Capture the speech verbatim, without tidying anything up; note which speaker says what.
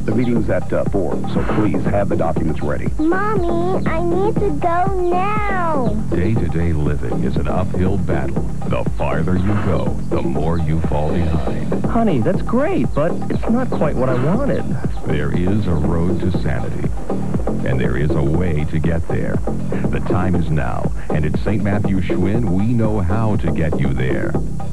Speaker 1: The meeting's at uh, four, so please have the documents ready.
Speaker 2: Mommy, I need to go now.
Speaker 3: Day-to-day living is an uphill battle. The farther you go, the more you fall behind.
Speaker 4: Honey, that's great, but it's not quite what I wanted.
Speaker 3: There is a road to sanity, and there is a way to get there. The time is now, and at Saint Matthew Schwinn, we know how to get you there.